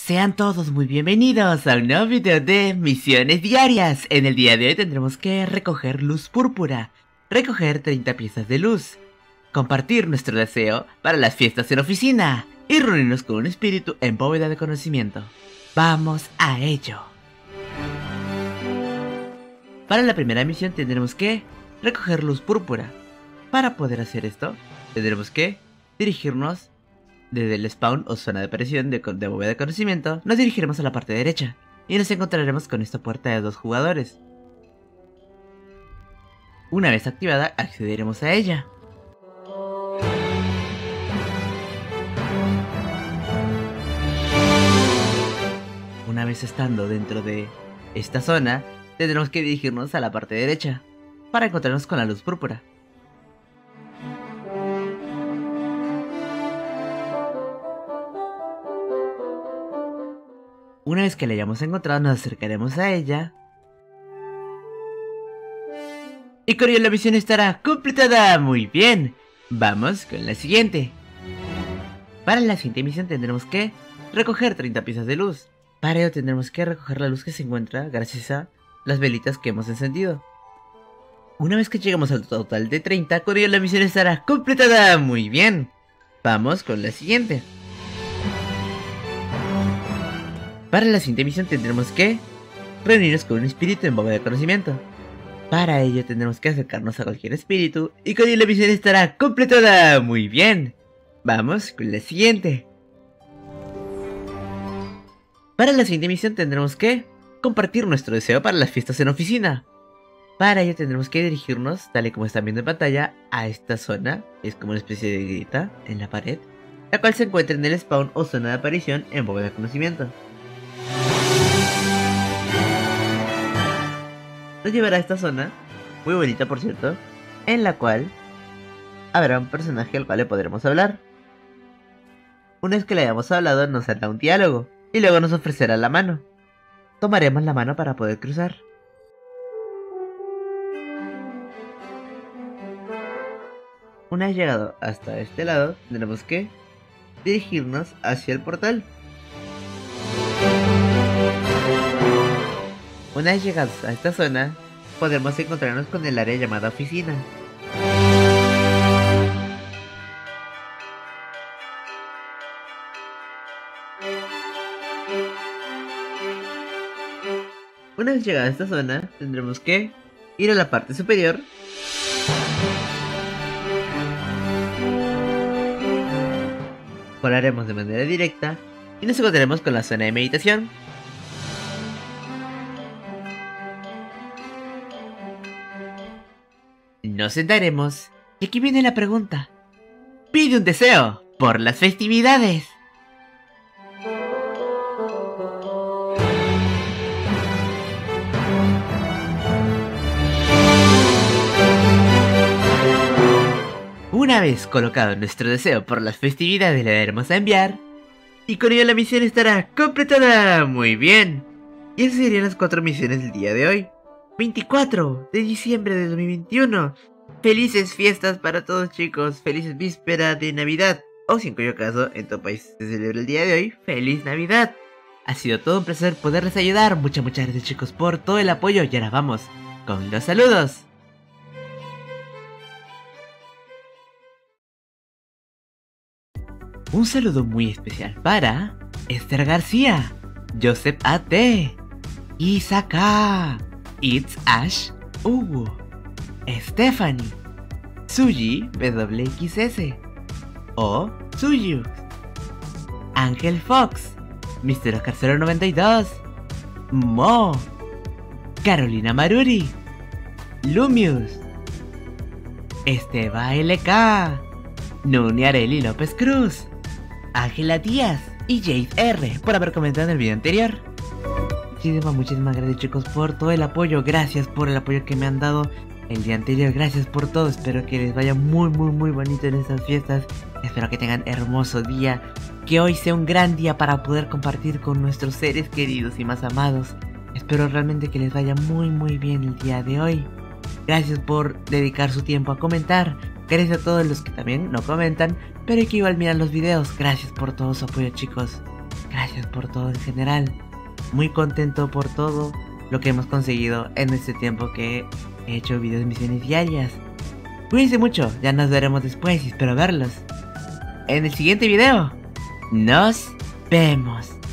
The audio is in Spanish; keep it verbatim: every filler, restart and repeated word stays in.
Sean todos muy bienvenidos a un nuevo video de misiones diarias. En el día de hoy tendremos que recoger luz púrpura, recoger treinta piezas de luz, compartir nuestro deseo para las fiestas en oficina y reunirnos con un espíritu en bóveda de conocimiento. ¡Vamos a ello! Para la primera misión tendremos que recoger luz púrpura. Para poder hacer esto, tendremos que dirigirnos desde el spawn o zona de aparición de, de bóveda de conocimiento. Nos dirigiremos a la parte derecha y nos encontraremos con esta puerta de dos jugadores. Una vez activada, accederemos a ella. Una vez estando dentro de esta zona, tendremos que dirigirnos a la parte derecha para encontrarnos con la luz púrpura. Una vez que la hayamos encontrado, nos acercaremos a ella. Y con ello la misión estará completada. Muy bien. Vamos con la siguiente. Para la siguiente misión tendremos que recoger treinta piezas de luz. Para ello tendremos que recoger la luz que se encuentra gracias a las velitas que hemos encendido. Una vez que lleguemos al total de treinta, con ello la misión estará completada. Muy bien. Vamos con la siguiente. Para la siguiente misión tendremos que reunirnos con un espíritu en bóveda de conocimiento. Para ello tendremos que acercarnos a cualquier espíritu y con ello la misión estará completada. Muy bien. Vamos con la siguiente. Para la siguiente misión tendremos que compartir nuestro deseo para las fiestas en oficina. Para ello tendremos que dirigirnos, tal y como están viendo en pantalla, a esta zona. Es como una especie de grita en la pared, la cual se encuentra en el spawn o zona de aparición en bóveda de conocimiento. Nos llevará a esta zona, muy bonita por cierto, en la cual habrá un personaje al cual le podremos hablar. Una vez que le hayamos hablado, nos hará un diálogo y luego nos ofrecerá la mano. Tomaremos la mano para poder cruzar. Una vez llegado hasta este lado, tendremos que dirigirnos hacia el portal. Una vez llegados a esta zona, podremos encontrarnos con el área llamada oficina. Una vez llegada a esta zona, tendremos que ir a la parte superior. Volaremos de manera directa y nos encontraremos con la zona de meditación. Nos sentaremos y aquí viene la pregunta. Pide un deseo por las festividades. Una vez colocado nuestro deseo por las festividades, le daremos a enviar y con ello la misión estará completada. Muy bien. Y esas serían las cuatro misiones del día de hoy, veinticuatro de diciembre de dos mil veintiuno. Felices fiestas para todos, chicos. Felices vísperas de Navidad, o si en cuyo caso en tu país se celebra el día de hoy, feliz Navidad. Ha sido todo un placer poderles ayudar. Muchas muchas gracias, chicos, por todo el apoyo. Y ahora vamos con los saludos. Un saludo muy especial para Esther García, Joseph A T, Isaka, It's Ash, Hugo, Stephanie, Suji W X S, O Suyux, Ángel Fox, mister Oscar cero noventa y dos, Mo, Carolina Maruri, Lumius, Esteba L K, Nuni Areli López Cruz, Ángela Díaz y Jade R por haber comentado en el video anterior. Muchísimas, muchísimas gracias, chicos, por todo el apoyo. Gracias por el apoyo que me han dado el día anterior. Gracias por todo. Espero que les vaya muy, muy, muy bonito en estas fiestas. Espero que tengan hermoso día. Que hoy sea un gran día para poder compartir con nuestros seres queridos y más amados. Espero realmente que les vaya muy, muy bien el día de hoy. Gracias por dedicar su tiempo a comentar. Gracias a todos los que también no comentan, pero que igual miran los videos. Gracias por todo su apoyo, chicos. Gracias. gracias por todo en general. Muy contento por todo lo que hemos conseguido en este tiempo que he hecho videos de misiones diarias. Cuídense mucho, ya nos veremos después y espero verlos en el siguiente video. Nos vemos.